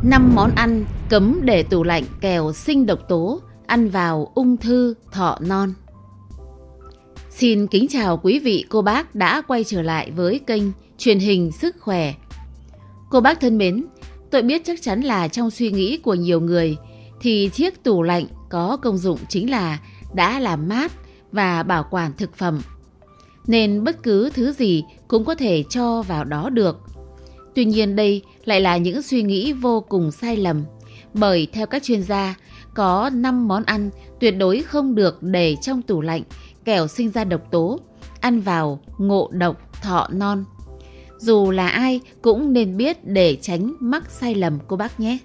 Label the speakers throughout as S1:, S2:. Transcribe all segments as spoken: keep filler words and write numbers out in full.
S1: năm món ăn cấm để tủ lạnh kẻo sinh độc tố, ăn vào ung thư thọ non. Xin kính chào quý vị cô bác đã quay trở lại với kênh truyền hình Sức Khỏe. Cô bác thân mến, tôi biết chắc chắn là trong suy nghĩ của nhiều người thì chiếc tủ lạnh có công dụng chính là đã làm mát và bảo quản thực phẩm, nên bất cứ thứ gì cũng có thể cho vào đó được. Tuy nhiên đây lại là những suy nghĩ vô cùng sai lầm, bởi theo các chuyên gia, có năm món ăn tuyệt đối không được để trong tủ lạnh kẻo sinh ra độc tố, ăn vào ngộ độc thọ non. Dù là ai cũng nên biết để tránh mắc sai lầm cô bác nhé.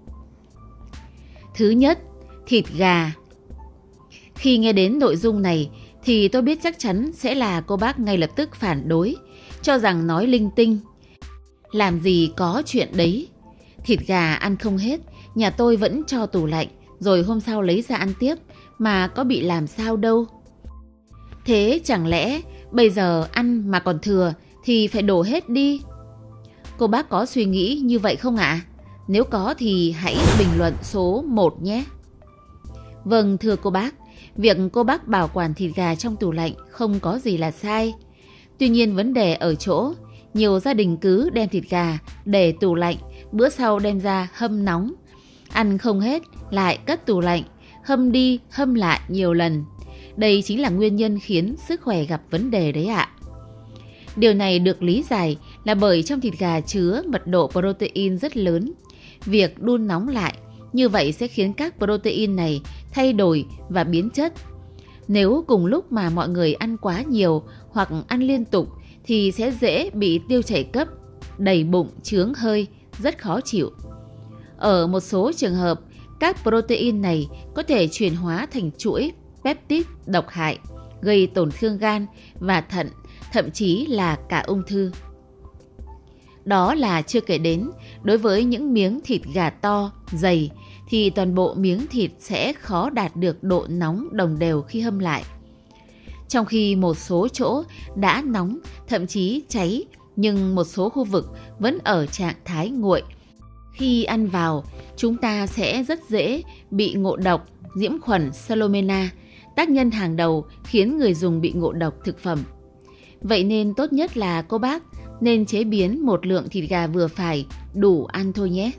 S1: Thứ nhất, thịt gà. Khi nghe đến nội dung này thì tôi biết chắc chắn sẽ là cô bác ngay lập tức phản đối, cho rằng nói linh tinh. Làm gì có chuyện đấy. Thịt gà ăn không hết, nhà tôi vẫn cho tủ lạnh, rồi hôm sau lấy ra ăn tiếp, mà có bị làm sao đâu. Thế chẳng lẽ bây giờ ăn mà còn thừa thì phải đổ hết đi? Cô bác có suy nghĩ như vậy không ạ? À? Nếu có thì hãy bình luận số một nhé. Vâng, thưa cô bác, việc cô bác bảo quản thịt gà trong tủ lạnh không có gì là sai. Tuy nhiên vấn đề ở chỗ, nhiều gia đình cứ đem thịt gà để tủ lạnh, bữa sau đem ra hâm nóng. Ăn không hết lại cất tủ lạnh, hâm đi hâm lại nhiều lần. Đây chính là nguyên nhân khiến sức khỏe gặp vấn đề đấy ạ. Điều này được lý giải là bởi trong thịt gà chứa mật độ protein rất lớn. Việc đun nóng lại như vậy sẽ khiến các protein này thay đổi và biến chất. Nếu cùng lúc mà mọi người ăn quá nhiều hoặc ăn liên tục thì sẽ dễ bị tiêu chảy cấp, đầy bụng, chướng hơi, rất khó chịu. Ở một số trường hợp, các protein này có thể chuyển hóa thành chuỗi peptide độc hại, gây tổn thương gan và thận, thậm chí là cả ung thư. Đó là chưa kể đến, đối với những miếng thịt gà to, dày, thì toàn bộ miếng thịt sẽ khó đạt được độ nóng đồng đều khi hâm lại. Trong khi một số chỗ đã nóng, thậm chí cháy, nhưng một số khu vực vẫn ở trạng thái nguội. Khi ăn vào, chúng ta sẽ rất dễ bị ngộ độc nhiễm khuẩn Salmonella, tác nhân hàng đầu khiến người dùng bị ngộ độc thực phẩm. Vậy nên tốt nhất là cô bác nên chế biến một lượng thịt gà vừa phải, đủ ăn thôi nhé.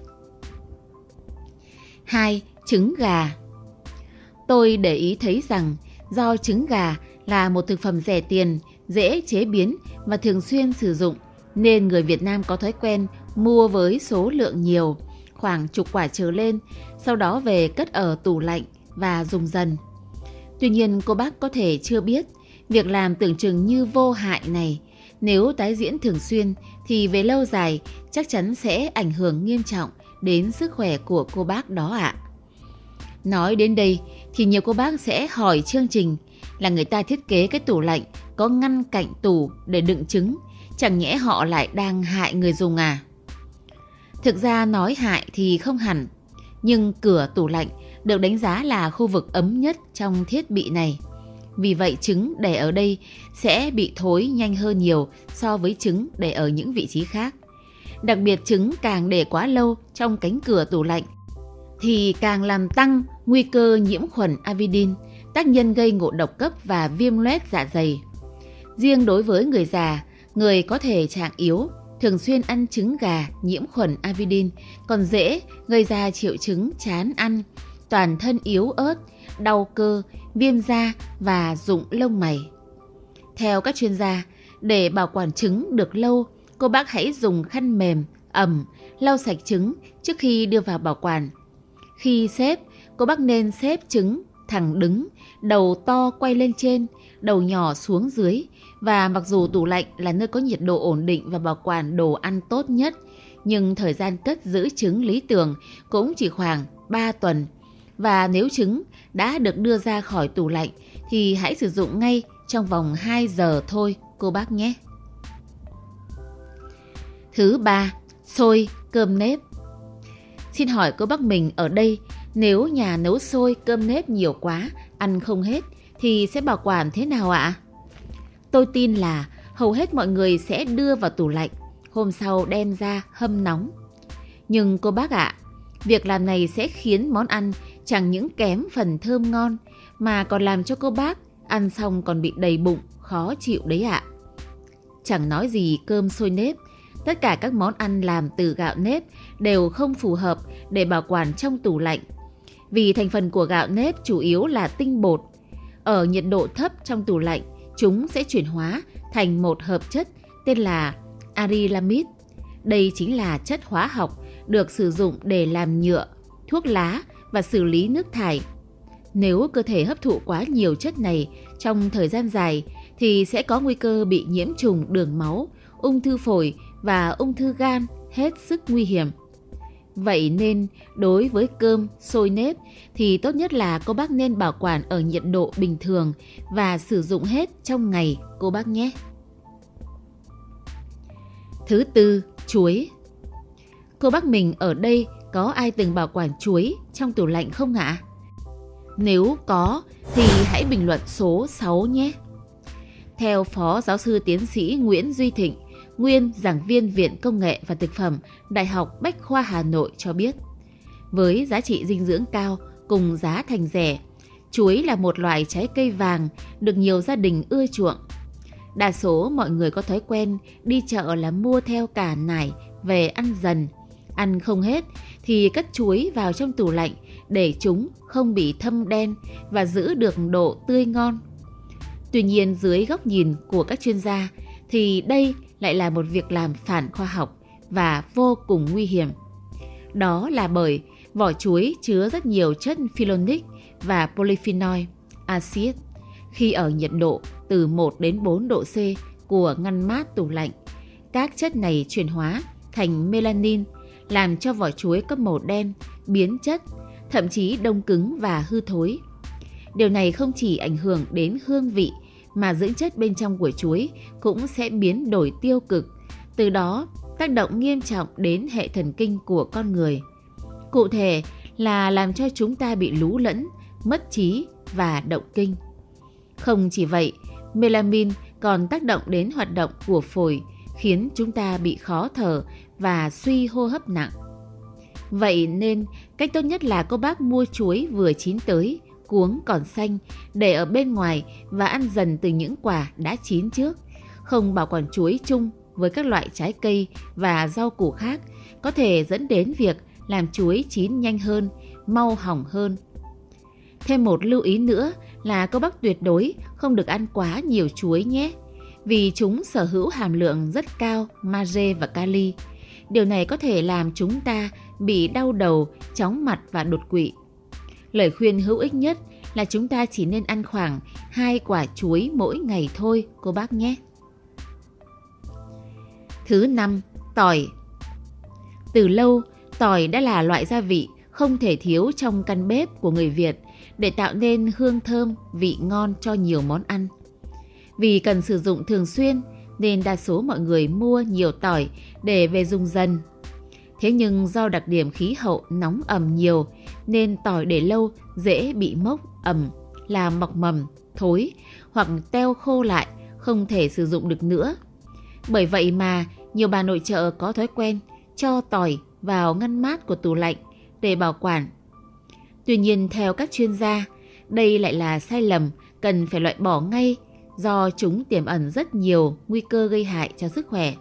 S1: hai. Trứng gà. Tôi để ý thấy rằng do trứng gà là một thực phẩm rẻ tiền, dễ chế biến và thường xuyên sử dụng, nên người Việt Nam có thói quen mua với số lượng nhiều, khoảng chục quả trở lên, sau đó về cất ở tủ lạnh và dùng dần. Tuy nhiên cô bác có thể chưa biết, việc làm tưởng chừng như vô hại này, nếu tái diễn thường xuyên thì về lâu dài chắc chắn sẽ ảnh hưởng nghiêm trọng đến sức khỏe của cô bác đó ạ. Nói đến đây thì nhiều cô bác sẽ hỏi chương trình là người ta thiết kế cái tủ lạnh có ngăn cạnh tủ để đựng trứng, chẳng nhẽ họ lại đang hại người dùng à? Thực ra nói hại thì không hẳn, nhưng cửa tủ lạnh được đánh giá là khu vực ấm nhất trong thiết bị này. Vì vậy trứng để ở đây sẽ bị thối nhanh hơn nhiều so với trứng để ở những vị trí khác. Đặc biệt trứng càng để quá lâu trong cánh cửa tủ lạnh thì càng làm tăng nguy cơ nhiễm khuẩn amidim, tác nhân gây ngộ độc cấp và viêm loét dạ dày. Riêng đối với người già, người có thể trạng yếu, thường xuyên ăn trứng gà nhiễm khuẩn amidim còn dễ gây ra triệu chứng chán ăn, toàn thân yếu ớt, đau cơ, viêm da và rụng lông mày. Theo các chuyên gia, để bảo quản trứng được lâu, cô bác hãy dùng khăn mềm, ẩm, lau sạch trứng trước khi đưa vào bảo quản. Khi xếp, cô bác nên xếp trứng thẳng đứng, đầu to quay lên trên, đầu nhỏ xuống dưới. Và mặc dù tủ lạnh là nơi có nhiệt độ ổn định và bảo quản đồ ăn tốt nhất, nhưng thời gian cất giữ trứng lý tưởng cũng chỉ khoảng ba tuần. Và nếu trứng đã được đưa ra khỏi tủ lạnh thì hãy sử dụng ngay trong vòng hai giờ thôi cô bác nhé. Thứ ba, xôi, cơm nếp. Xin hỏi cô bác mình ở đây, nếu nhà nấu xôi, cơm nếp nhiều quá, ăn không hết thì sẽ bảo quản thế nào ạ? Tôi tin là hầu hết mọi người sẽ đưa vào tủ lạnh, hôm sau đem ra hâm nóng. Nhưng cô bác ạ, Việc làm này sẽ khiến món ăn chẳng những kém phần thơm ngon mà còn làm cho cô bác ăn xong còn bị đầy bụng, khó chịu đấy ạ. Chẳng nói gì cơm xôi nếp, tất cả các món ăn làm từ gạo nếp đều không phù hợp để bảo quản trong tủ lạnh. Vì thành phần của gạo nếp chủ yếu là tinh bột. Ở nhiệt độ thấp trong tủ lạnh, chúng sẽ chuyển hóa thành một hợp chất tên là acrylamide. Đây chính là chất hóa học được sử dụng để làm nhựa, thuốc lá và xử lý nước thải. Nếu cơ thể hấp thụ quá nhiều chất này trong thời gian dài thì sẽ có nguy cơ bị nhiễm trùng đường máu, ung thư phổi và ung thư gan hết sức nguy hiểm. Vậy nên đối với cơm, xôi nếp thì tốt nhất là cô bác nên bảo quản ở nhiệt độ bình thường và sử dụng hết trong ngày cô bác nhé. Thứ tư, chuối. Cô bác mình ở đây có ai từng bảo quản chuối trong tủ lạnh không ạ? Nếu có thì hãy bình luận số sáu nhé. Theo Phó Giáo sư Tiến sĩ Nguyễn Duy Thịnh, nguyên giảng viên Viện Công nghệ và Thực phẩm Đại học Bách khoa Hà Nội cho biết, với giá trị dinh dưỡng cao cùng giá thành rẻ, chuối là một loại trái cây vàng được nhiều gia đình ưa chuộng. Đa số mọi người có thói quen đi chợ là mua theo cả nải về ăn dần. Ăn không hết thì cất chuối vào trong tủ lạnh để chúng không bị thâm đen và giữ được độ tươi ngon. Tuy nhiên dưới góc nhìn của các chuyên gia thì đây lại là một việc làm phản khoa học và vô cùng nguy hiểm. Đó là bởi vỏ chuối chứa rất nhiều chất phenolic và polyphenol acid. Khi ở nhiệt độ từ một đến bốn độ C của ngăn mát tủ lạnh, các chất này chuyển hóa thành melanin, làm cho vỏ chuối có màu đen, biến chất, thậm chí đông cứng và hư thối. Điều này không chỉ ảnh hưởng đến hương vị mà dưỡng chất bên trong của chuối cũng sẽ biến đổi tiêu cực, từ đó tác động nghiêm trọng đến hệ thần kinh của con người. Cụ thể là làm cho chúng ta bị lú lẫn, mất trí và động kinh. Không chỉ vậy, melamin còn tác động đến hoạt động của phổi, khiến chúng ta bị khó thở và suy hô hấp nặng. Vậy nên cách tốt nhất là cô bác mua chuối vừa chín tới, cuống còn xanh, để ở bên ngoài và ăn dần từ những quả đã chín trước. Không bảo quản chuối chung với các loại trái cây và rau củ khác có thể dẫn đến việc làm chuối chín nhanh hơn, mau hỏng hơn. Thêm một lưu ý nữa là cô bác tuyệt đối không được ăn quá nhiều chuối nhé, vì chúng sở hữu hàm lượng rất cao magie và kali. Điều này có thể làm chúng ta bị đau đầu, chóng mặt và đột quỵ. Lời khuyên hữu ích nhất là chúng ta chỉ nên ăn khoảng hai quả chuối mỗi ngày thôi cô bác nhé. Thứ năm, tỏi. Từ lâu, tỏi đã là loại gia vị không thể thiếu trong căn bếp của người Việt để tạo nên hương thơm, vị ngon cho nhiều món ăn. Vì cần sử dụng thường xuyên nên đa số mọi người mua nhiều tỏi để về dùng dần. Thế nhưng do đặc điểm khí hậu nóng ẩm nhiều nên tỏi để lâu dễ bị mốc, ẩm, làm mọc mầm, thối hoặc teo khô lại, không thể sử dụng được nữa. Bởi vậy mà nhiều bà nội trợ có thói quen cho tỏi vào ngăn mát của tủ lạnh để bảo quản. Tuy nhiên theo các chuyên gia, đây lại là sai lầm cần phải loại bỏ ngay do chúng tiềm ẩn rất nhiều nguy cơ gây hại cho sức khỏe.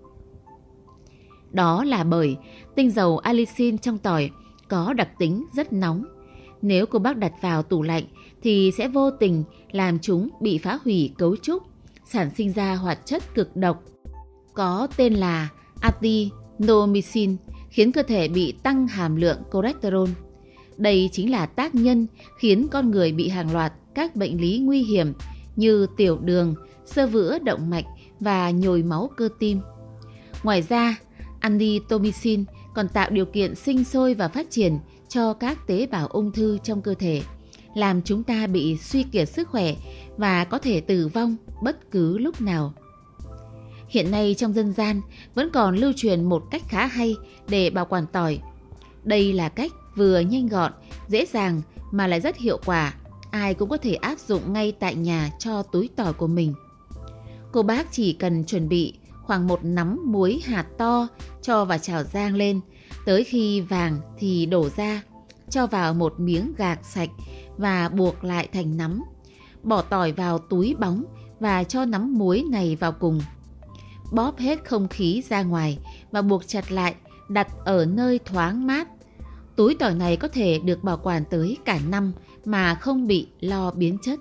S1: Đó là bởi tinh dầu allicin trong tỏi có đặc tính rất nóng. Nếu cô bác đặt vào tủ lạnh thì sẽ vô tình làm chúng bị phá hủy cấu trúc, sản sinh ra hoạt chất cực độc có tên là actinomycin, khiến cơ thể bị tăng hàm lượng cholesterol. Đây chính là tác nhân khiến con người bị hàng loạt các bệnh lý nguy hiểm như tiểu đường, xơ vữa động mạch và nhồi máu cơ tim. Ngoài ra, actinomycin còn tạo điều kiện sinh sôi và phát triển cho các tế bào ung thư trong cơ thể, làm chúng ta bị suy kiệt sức khỏe và có thể tử vong bất cứ lúc nào. Hiện nay trong dân gian vẫn còn lưu truyền một cách khá hay để bảo quản tỏi. Đây là cách vừa nhanh gọn, dễ dàng mà lại rất hiệu quả. Ai cũng có thể áp dụng ngay tại nhà cho túi tỏi của mình. Cô bác chỉ cần chuẩn bị khoảng một nắm muối hạt to, cho vào chảo rang lên, Tới khi vàng thì đổ ra, cho vào một miếng gạc sạch và buộc lại thành nắm. Bỏ tỏi vào túi bóng và cho nắm muối này vào cùng. Bóp hết không khí ra ngoài và buộc chặt lại, đặt ở nơi thoáng mát. Túi tỏi này có thể được bảo quản tới cả năm mà không bị lo biến chất.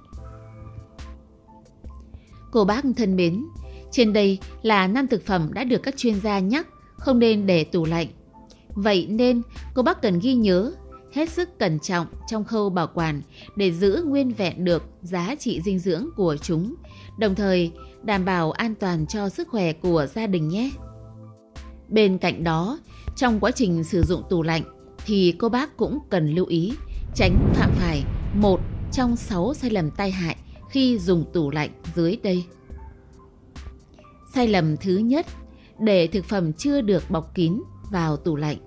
S1: Cô bác thân mến, trên đây là năm thực phẩm đã được các chuyên gia nhắc không nên để tủ lạnh. Vậy nên cô bác cần ghi nhớ, hết sức cẩn trọng trong khâu bảo quản để giữ nguyên vẹn được giá trị dinh dưỡng của chúng, đồng thời đảm bảo an toàn cho sức khỏe của gia đình nhé. Bên cạnh đó, trong quá trình sử dụng tủ lạnh thì cô bác cũng cần lưu ý tránh phạm phải một trong sáu sai lầm tai hại khi dùng tủ lạnh dưới đây. Sai lầm thứ nhất, để thực phẩm chưa được bọc kín vào tủ lạnh.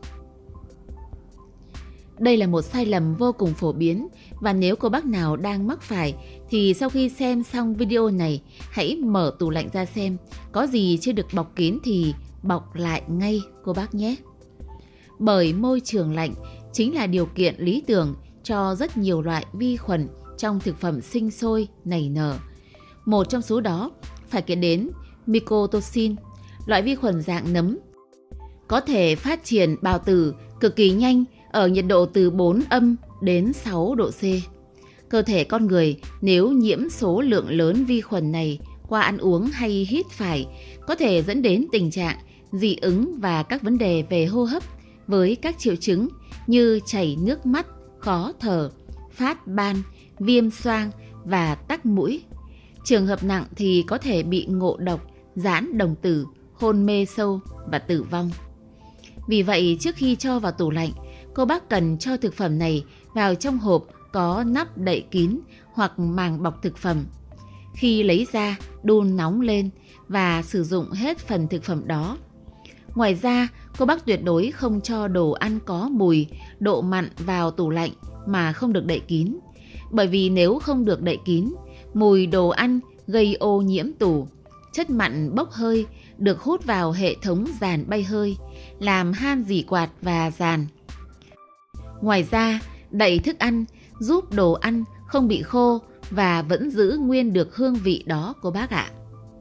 S1: Đây là một sai lầm vô cùng phổ biến và nếu cô bác nào đang mắc phải thì sau khi xem xong video này, hãy mở tủ lạnh ra xem có gì chưa được bọc kín thì bọc lại ngay cô bác nhé. Bởi môi trường lạnh chính là điều kiện lý tưởng cho rất nhiều loại vi khuẩn trong thực phẩm sinh sôi nảy nở. Một trong số đó phải kể đến mycotoxin, loại vi khuẩn dạng nấm, có thể phát triển bào tử cực kỳ nhanh ở nhiệt độ từ bốn âm đến sáu độ C. Cơ thể con người nếu nhiễm số lượng lớn vi khuẩn này qua ăn uống hay hít phải có thể dẫn đến tình trạng dị ứng và các vấn đề về hô hấp với các triệu chứng như chảy nước mắt, khó thở, phát ban, viêm xoang và tắc mũi. Trường hợp nặng thì có thể bị ngộ độc, giãn đồng tử, hôn mê sâu và tử vong. Vì vậy, trước khi cho vào tủ lạnh, cô bác cần cho thực phẩm này vào trong hộp có nắp đậy kín hoặc màng bọc thực phẩm. Khi lấy ra, đun nóng lên và sử dụng hết phần thực phẩm đó. Ngoài ra, cô bác tuyệt đối không cho đồ ăn có mùi, độ mặn vào tủ lạnh mà không được đậy kín. Bởi vì nếu không được đậy kín, mùi đồ ăn gây ô nhiễm tủ, chất mặn bốc hơi được hút vào hệ thống giàn bay hơi, làm han rỉ quạt và giàn. Ngoài ra, đậy thức ăn giúp đồ ăn không bị khô và vẫn giữ nguyên được hương vị đó cô bác ạ.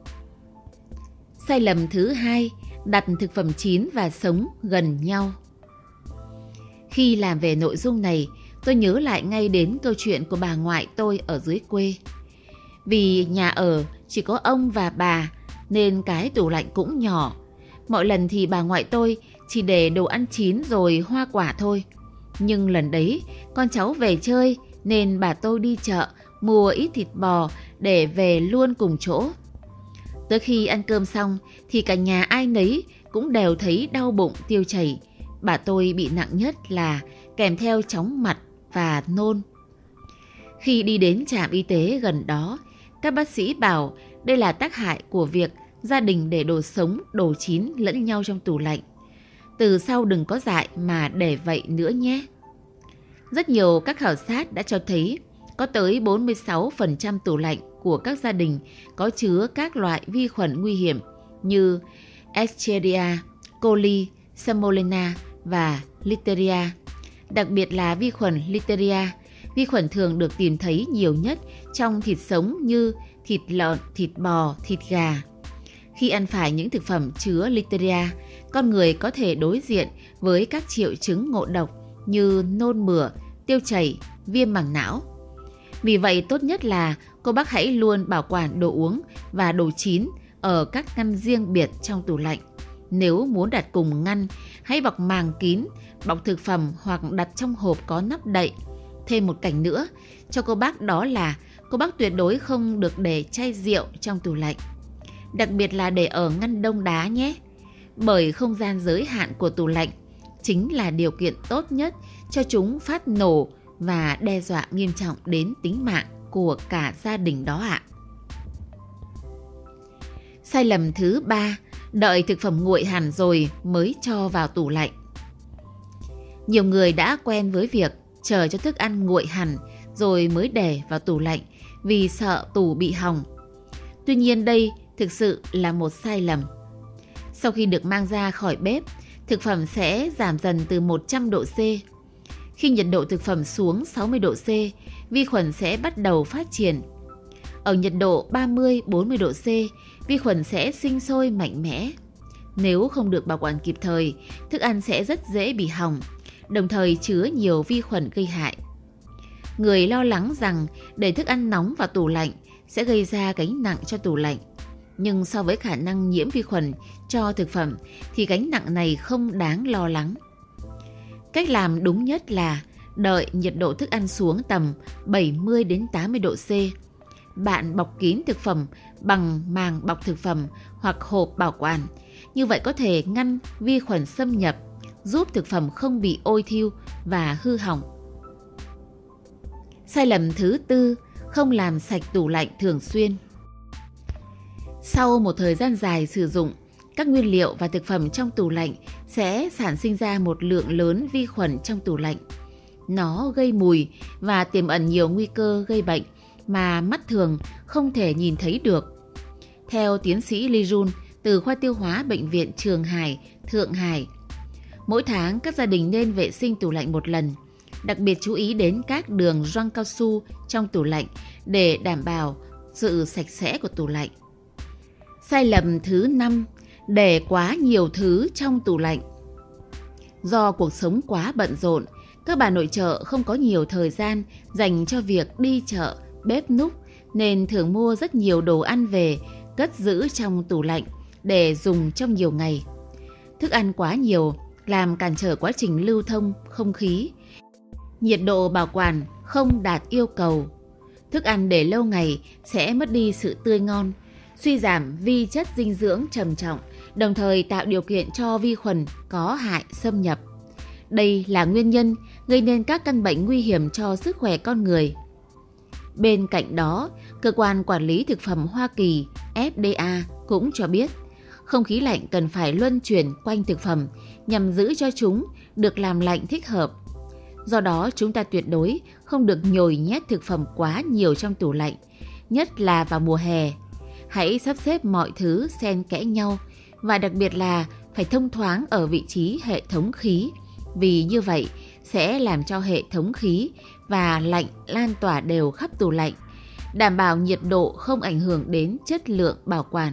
S1: Sai lầm thứ hai, đặt thực phẩm chín và sống gần nhau. Khi làm về nội dung này, tôi nhớ lại ngay đến câu chuyện của bà ngoại tôi ở dưới quê. Vì nhà ở chỉ có ông và bà nên cái tủ lạnh cũng nhỏ. Mọi lần thì bà ngoại tôi chỉ để đồ ăn chín rồi hoa quả thôi. Nhưng lần đấy con cháu về chơi nên bà tôi đi chợ mua ít thịt bò để về luôn cùng chỗ. Tới khi ăn cơm xong thì cả nhà ai nấy cũng đều thấy đau bụng tiêu chảy. Bà tôi bị nặng nhất là kèm theo chóng mặt và nôn. Khi đi đến trạm y tế gần đó, các bác sĩ bảo đây là tác hại của việc gia đình để đồ sống, đồ chín lẫn nhau trong tủ lạnh. Từ sau đừng có dại mà để vậy nữa nhé. Rất nhiều các khảo sát đã cho thấy có tới bốn mươi sáu phần trăm tủ lạnh của các gia đình có chứa các loại vi khuẩn nguy hiểm như Escherichia coli, Salmonella và Listeria. Đặc biệt là vi khuẩn Listeria, vi khuẩn thường được tìm thấy nhiều nhất trong thịt sống như thịt lợn, thịt bò, thịt gà. Khi ăn phải những thực phẩm chứa Listeria, con người có thể đối diện với các triệu chứng ngộ độc như nôn mửa, tiêu chảy, viêm màng não. Vì vậy tốt nhất là cô bác hãy luôn bảo quản đồ uống và đồ chín ở các ngăn riêng biệt trong tủ lạnh. Nếu muốn đặt cùng ngăn, hãy bọc màng kín, bọc thực phẩm hoặc đặt trong hộp có nắp đậy. Thêm một cảnh nữa cho cô bác đó là cô bác tuyệt đối không được để chai rượu trong tủ lạnh. Đặc biệt là để ở ngăn đông đá nhé. Bởi không gian giới hạn của tủ lạnh chính là điều kiện tốt nhất cho chúng phát nổ và đe dọa nghiêm trọng đến tính mạng của cả gia đình đó ạ. Sai lầm thứ ba, đợi thực phẩm nguội hẳn rồi mới cho vào tủ lạnh. Nhiều người đã quen với việc chờ cho thức ăn nguội hẳn rồi mới để vào tủ lạnh vì sợ tủ bị hỏng. Tuy nhiên đây thực sự là một sai lầm. Sau khi được mang ra khỏi bếp thực phẩm sẽ giảm dần từ một trăm độ C. Khi nhiệt độ thực phẩm xuống sáu mươi độ C, vi khuẩn sẽ bắt đầu phát triển. Ở nhiệt độ ba mươi đến bốn mươi độ C, vi khuẩn sẽ sinh sôi mạnh mẽ. Nếu không được bảo quản kịp thời, thức ăn sẽ rất dễ bị hỏng, đồng thời chứa nhiều vi khuẩn gây hại. Người lo lắng rằng để thức ăn nóng vào tủ lạnh sẽ gây ra gánh nặng cho tủ lạnh. Nhưng so với khả năng nhiễm vi khuẩn cho thực phẩm thì gánh nặng này không đáng lo lắng. Cách làm đúng nhất là đợi nhiệt độ thức ăn xuống tầm bảy mươi đến tám mươi độ C. Bạn bọc kín thực phẩm bằng màng bọc thực phẩm hoặc hộp bảo quản. Như vậy có thể ngăn vi khuẩn xâm nhập, giúp thực phẩm không bị ôi thiêu và hư hỏng. Sai lầm thứ tư, không làm sạch tủ lạnh thường xuyên. Sau một thời gian dài sử dụng, các nguyên liệu và thực phẩm trong tủ lạnh sẽ sản sinh ra một lượng lớn vi khuẩn trong tủ lạnh. Nó gây mùi và tiềm ẩn nhiều nguy cơ gây bệnh mà mắt thường không thể nhìn thấy được. Theo tiến sĩ Lee Jun từ khoa tiêu hóa Bệnh viện Trường Hải, Thượng Hải, mỗi tháng các gia đình nên vệ sinh tủ lạnh một lần, đặc biệt chú ý đến các đường gioăng cao su trong tủ lạnh để đảm bảo sự sạch sẽ của tủ lạnh. Sai lầm thứ năm, để quá nhiều thứ trong tủ lạnh. Do cuộc sống quá bận rộn, các bà nội trợ không có nhiều thời gian dành cho việc đi chợ, bếp núc nên thường mua rất nhiều đồ ăn về cất giữ trong tủ lạnh để dùng trong nhiều ngày. Thức ăn quá nhiều làm cản trở quá trình lưu thông không khí. Nhiệt độ bảo quản không đạt yêu cầu. Thức ăn để lâu ngày sẽ mất đi sự tươi ngon, suy giảm vi chất dinh dưỡng trầm trọng, đồng thời tạo điều kiện cho vi khuẩn có hại xâm nhập. Đây là nguyên nhân gây nên các căn bệnh nguy hiểm cho sức khỏe con người. Bên cạnh đó, Cơ quan Quản lý Thực phẩm Hoa Kỳ F D A cũng cho biết, không khí lạnh cần phải luân chuyển quanh thực phẩm nhằm giữ cho chúng được làm lạnh thích hợp. Do đó, chúng ta tuyệt đối không được nhồi nhét thực phẩm quá nhiều trong tủ lạnh, nhất là vào mùa hè. Hãy sắp xếp mọi thứ xen kẽ nhau và đặc biệt là phải thông thoáng ở vị trí hệ thống khí, vì như vậy sẽ làm cho hệ thống khí và lạnh lan tỏa đều khắp tủ lạnh, đảm bảo nhiệt độ không ảnh hưởng đến chất lượng bảo quản.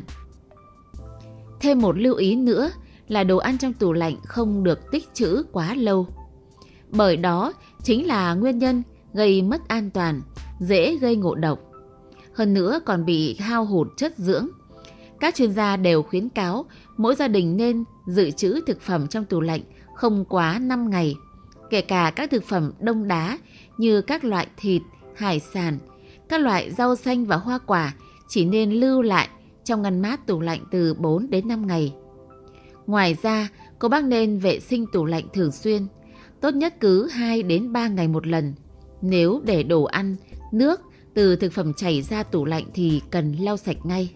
S1: Thêm một lưu ý nữa là đồ ăn trong tủ lạnh không được tích trữ quá lâu, bởi đó chính là nguyên nhân gây mất an toàn, dễ gây ngộ độc. Hơn nữa còn bị hao hụt chất dưỡng. Các chuyên gia đều khuyến cáo mỗi gia đình nên dự trữ thực phẩm trong tủ lạnh không quá năm ngày, kể cả các thực phẩm đông đá như các loại thịt, hải sản, các loại rau xanh và hoa quả chỉ nên lưu lại trong ngăn mát tủ lạnh từ bốn đến năm ngày. Ngoài ra, cô bác nên vệ sinh tủ lạnh thường xuyên, tốt nhất cứ hai đến ba ngày một lần. Nếu để đồ ăn, nước từ thực phẩm chảy ra tủ lạnh thì cần lau sạch ngay.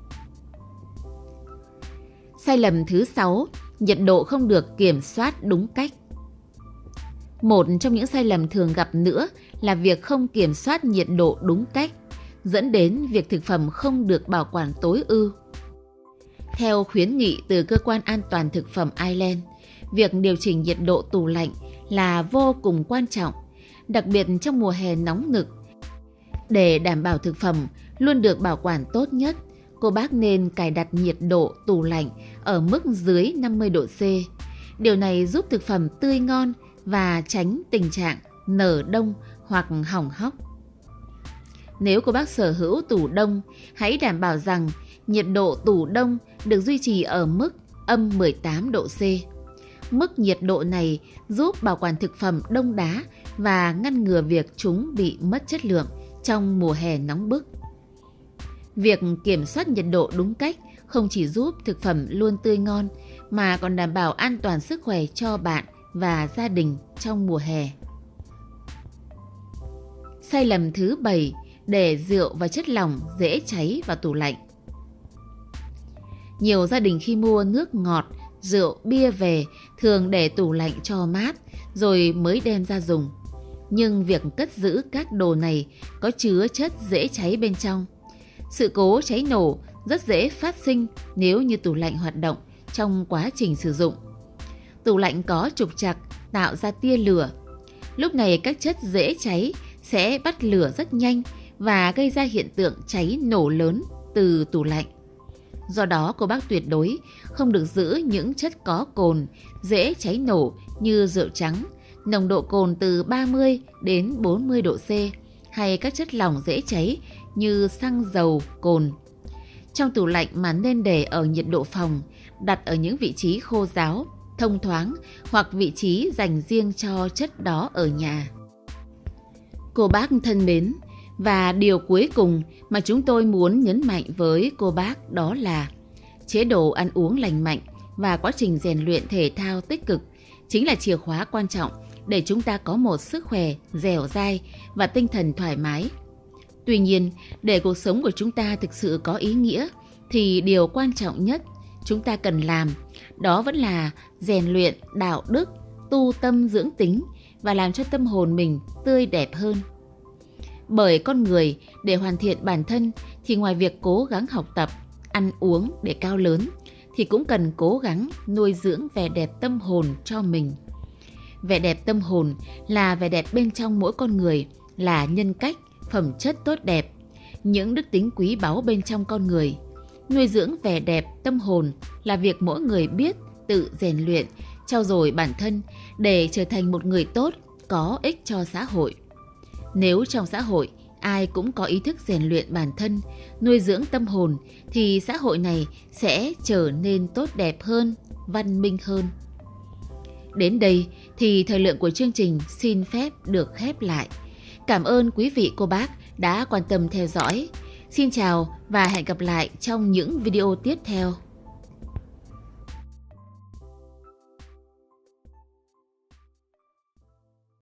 S1: Sai lầm thứ sáu, nhiệt độ không được kiểm soát đúng cách. Một trong những sai lầm thường gặp nữa là việc không kiểm soát nhiệt độ đúng cách, dẫn đến việc thực phẩm không được bảo quản tối ưu. Theo khuyến nghị từ Cơ quan An toàn Thực phẩm Ireland, việc điều chỉnh nhiệt độ tủ lạnh là vô cùng quan trọng, đặc biệt trong mùa hè nóng nực. Để đảm bảo thực phẩm luôn được bảo quản tốt nhất, cô bác nên cài đặt nhiệt độ tủ lạnh ở mức dưới năm mươi độ C. Điều này giúp thực phẩm tươi ngon và tránh tình trạng nở đông hoặc hỏng hóc. Nếu cô bác sở hữu tủ đông, hãy đảm bảo rằng nhiệt độ tủ đông được duy trì ở mức âm mười tám độ C. Mức nhiệt độ này giúp bảo quản thực phẩm đông đá và ngăn ngừa việc chúng bị mất chất lượng trong mùa hè nóng bức. Việc kiểm soát nhiệt độ đúng cách không chỉ giúp thực phẩm luôn tươi ngon mà còn đảm bảo an toàn sức khỏe cho bạn và gia đình trong mùa hè. Sai lầm thứ bảy, để rượu và chất lỏng dễ cháy vào tủ lạnh. Nhiều gia đình khi mua nước ngọt, rượu, bia về thường để tủ lạnh cho mát rồi mới đem ra dùng. Nhưng việc cất giữ các đồ này có chứa chất dễ cháy bên trong. Sự cố cháy nổ rất dễ phát sinh nếu như tủ lạnh hoạt động trong quá trình sử dụng. Tủ lạnh có trục trặc tạo ra tia lửa. Lúc này các chất dễ cháy sẽ bắt lửa rất nhanh và gây ra hiện tượng cháy nổ lớn từ tủ lạnh. Do đó cô bác tuyệt đối không được giữ những chất có cồn, dễ cháy nổ như rượu trắng, nồng độ cồn từ ba mươi đến bốn mươi độ C, hay các chất lỏng dễ cháy như xăng, dầu, cồn. Trong tủ lạnh mà nên để ở nhiệt độ phòng, đặt ở những vị trí khô ráo, thông thoáng hoặc vị trí dành riêng cho chất đó ở nhà. Cô bác thân mến, và điều cuối cùng mà chúng tôi muốn nhấn mạnh với cô bác đó là chế độ ăn uống lành mạnh và quá trình rèn luyện thể thao tích cực chính là chìa khóa quan trọng để chúng ta có một sức khỏe dẻo dai và tinh thần thoải mái. Tuy nhiên, để cuộc sống của chúng ta thực sự có ý nghĩa thì điều quan trọng nhất chúng ta cần làm đó vẫn là rèn luyện đạo đức, tu tâm dưỡng tính và làm cho tâm hồn mình tươi đẹp hơn. Bởi con người để hoàn thiện bản thân thì ngoài việc cố gắng học tập, ăn uống để cao lớn thì cũng cần cố gắng nuôi dưỡng vẻ đẹp tâm hồn cho mình. Vẻ đẹp tâm hồn là vẻ đẹp bên trong mỗi con người, là nhân cách, phẩm chất tốt đẹp, những đức tính quý báu bên trong con người. Nuôi dưỡng vẻ đẹp tâm hồn là việc mỗi người biết tự rèn luyện, trau dồi bản thân để trở thành một người tốt, có ích cho xã hội. Nếu trong xã hội ai cũng có ý thức rèn luyện bản thân, nuôi dưỡng tâm hồn thì xã hội này sẽ trở nên tốt đẹp hơn, văn minh hơn. Đến đây thì thời lượng của chương trình xin phép được khép lại. Cảm ơn quý vị cô bác đã quan tâm theo dõi. Xin chào và hẹn gặp lại trong những video tiếp theo.